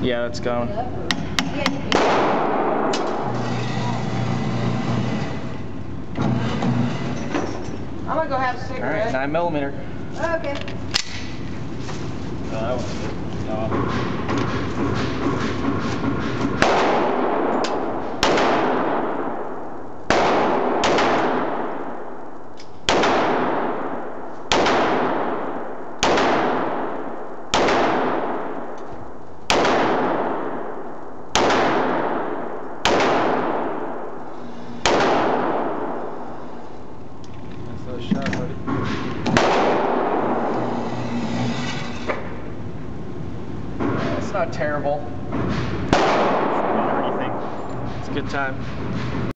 Yeah, it's going. I'm gonna go have a cigarette. All right, 9mm. Okay. That one's good. Nice shot, buddy. It's not terrible. It's a good time.